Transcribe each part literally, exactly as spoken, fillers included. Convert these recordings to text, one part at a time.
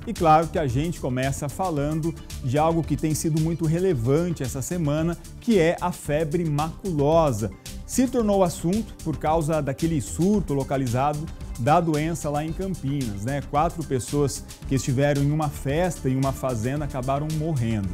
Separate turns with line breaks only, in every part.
E claro que a gente começa falando de algo que tem sido muito relevante essa semana, que é a febre maculosa. Se tornou assunto por causa daquele surto localizado da doença lá em Campinas, né? Quatro pessoas que estiveram em uma festa em uma fazenda acabaram morrendo.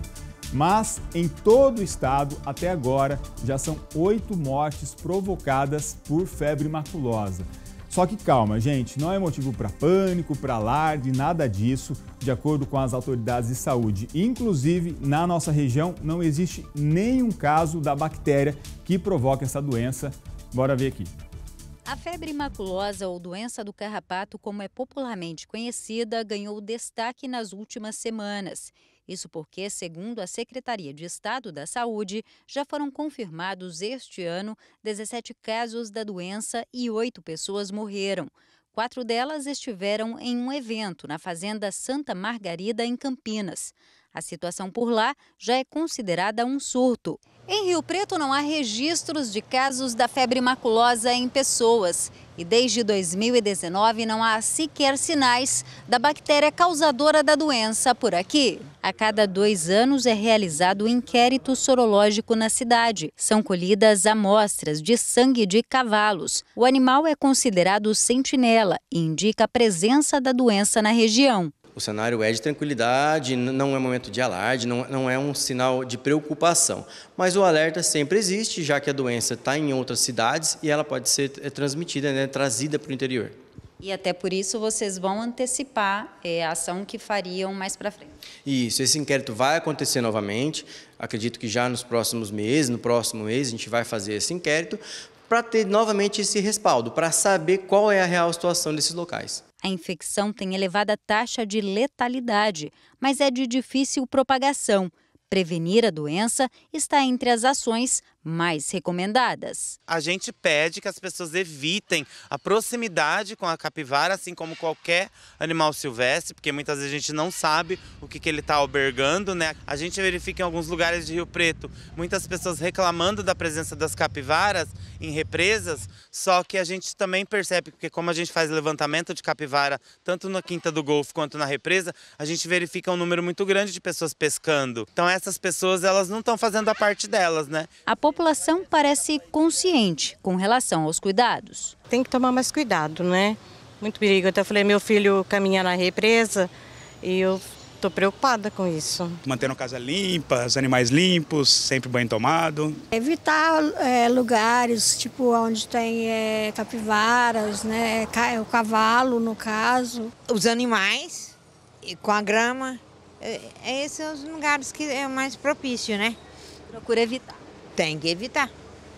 Mas em todo o estado, até agora, já são oito mortes provocadas por febre maculosa. Só que calma, gente, não é motivo para pânico, para alarde, nada disso. De acordo com as autoridades de saúde, inclusive na nossa região, não existe nenhum caso da bactéria que provoca essa doença. Bora ver aqui.
A febre maculosa, ou doença do carrapato, como é popularmente conhecida, ganhou destaque nas últimas semanas. Isso porque, segundo a Secretaria de Estado da Saúde, já foram confirmados este ano dezessete casos da doença e oito pessoas morreram. Quatro delas estiveram em um evento na Fazenda Santa Margarida, em Campinas. A situação por lá já é considerada um surto. Em Rio Preto não há registros de casos da febre maculosa em pessoas. E desde dois mil e dezenove não há sequer sinais da bactéria causadora da doença por aqui. A cada dois anos é realizado um inquérito sorológico na cidade. São colhidas amostras de sangue de cavalos. O animal é considerado sentinela e indica a presença da doença na região.
O cenário é de tranquilidade, não é momento de alarde, não, não é um sinal de preocupação. Mas o alerta sempre existe, já que a doença está em outras cidades e ela pode ser transmitida, né, trazida para o interior.
E até por isso vocês vão antecipar é, a ação que fariam mais para frente.
Isso, esse inquérito vai acontecer novamente, acredito que já nos próximos meses, no próximo mês a gente vai fazer esse inquérito, para ter novamente esse respaldo, para saber qual é a real situação desses locais.
A infecção tem elevada taxa de letalidade, mas é de difícil propagação. Prevenir a doença está entre as ações mais recomendadas.
A gente pede que as pessoas evitem a proximidade com a capivara, assim como qualquer animal silvestre, porque muitas vezes a gente não sabe o que, que ele está albergando, né? A gente verifica em alguns lugares de Rio Preto muitas pessoas reclamando da presença das capivaras em represas, só que a gente também percebe, porque como a gente faz levantamento de capivara, tanto na Quinta do Golfo quanto na represa, a gente verifica um número muito grande de pessoas pescando. Então essas pessoas, elas não estão fazendo a parte delas, né?
A população parece consciente com relação aos cuidados.
Tem que tomar mais cuidado, né? Muito perigo. Eu até falei, meu filho caminha na represa e eu estou preocupada com isso.
Mantendo a casa limpa, os animais limpos, sempre banho tomado.
Evitar é, lugares tipo onde tem é, capivaras, né? O cavalo, no caso.
Os animais com a grama, esses são os lugares que é mais propício, né?
Procura evitar.
Tem que evitar.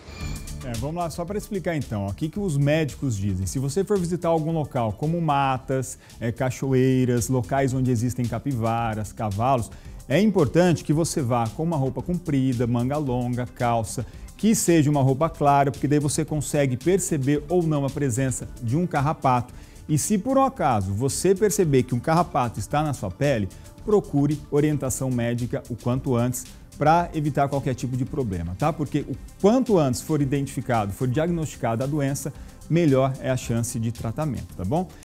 É, vamos lá, só para explicar então, o que, que os médicos dizem. Se você for visitar algum local, como matas, é, cachoeiras, locais onde existem capivaras, cavalos, é importante que você vá com uma roupa comprida, manga longa, calça, que seja uma roupa clara, porque daí você consegue perceber ou não a presença de um carrapato. E se por um acaso você perceber que um carrapato está na sua pele, procure orientação médica o quanto antes, para evitar qualquer tipo de problema, tá? Porque o quanto antes for identificado, for diagnosticada a doença, melhor é a chance de tratamento, tá bom?